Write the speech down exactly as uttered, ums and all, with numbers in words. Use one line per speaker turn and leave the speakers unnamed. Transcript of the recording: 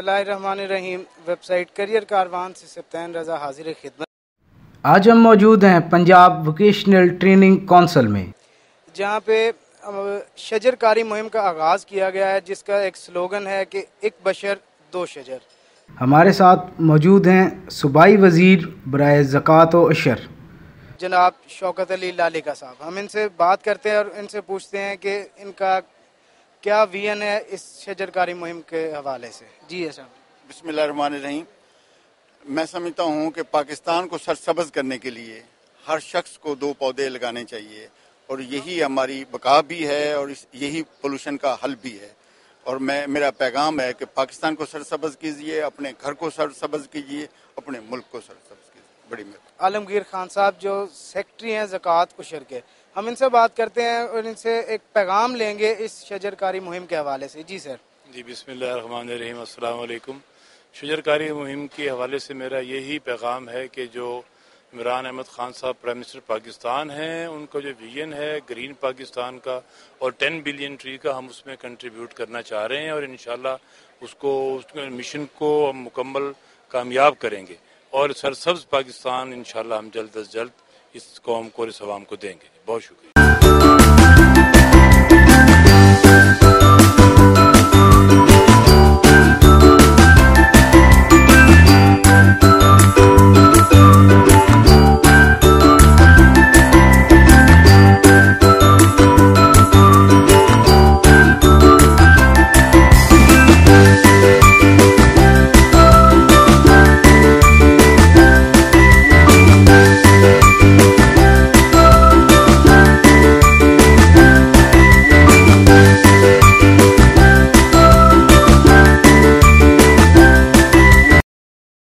बिस्मिल्लाहिर्रहमानिर्रहीम। Website career Karwan से सप्तान रज़ा हाजिर खिदमत।
आज हम मौजूद हैं पंजाब वोकेशनल ट्रेनिंग काउंसिल में,
जहाँ पे शजरकारी मुहिम का आगाज़ किया गया है, जिसका एक स्लोगन है कि एक बशर दो शजर।
हमारे साथ मौजूद हैं सूबाई वज़ीर बराए ज़कात व अशर
जनाब शौकत अली लालेका साहब। हम इनसे बात करते हैं और इनसे पूछते हैं कि इनका क्या विजन है इस शजरकारी मुहिम के हवाले से। जी है साहब।
बिस्मिल्लाहिर्रहमानिर्रहीम। मैं समझता हूँ कि पाकिस्तान को सरसब्ज़ करने के लिए हर शख्स को दो पौधे लगाने चाहिए और यही हमारी बका भी है और इस यही पोल्यूशन का हल भी है। और मैं मेरा पैगाम है कि पाकिस्तान को सरसब्ज़ कीजिए, अपने घर को सरसब्ज़ कीजिए, अपने मुल्क को सरसब्ज़ कीजिए। बड़ी मेहरबानी।
आलमगीर खान साहब जो सेक्रेटरी हैं ज़कात उशर के, हम इनसे बात करते हैं और इनसे एक पैगाम लेंगे इस शजरकारी मुहिम के हवाले से। जी सर।
जी बिस्मिल्लाहिर्रहमानिर्रहीम। अस्सलाम वालेकुम। शजरकारी मुहिम के हवाले से मेरा यही पैगाम है कि जो इमरान अहमद खान साहब प्राइम मिनिस्टर पाकिस्तान हैं, उनका जो विजन है ग्रीन पाकिस्तान का और टेन बिलियन ट्री का, हम उसमें कंट्रीब्यूट करना चाह रहे हैं और इंशाल्लाह उसको उसके मिशन को हम मुकम्मल कामयाब करेंगे और सरसब्ज़ पाकिस्तान इंशाल्लाह हम जल्द अज जल्द इस कौम को और इस अवाम को देंगे। बहुत शुक्रिया।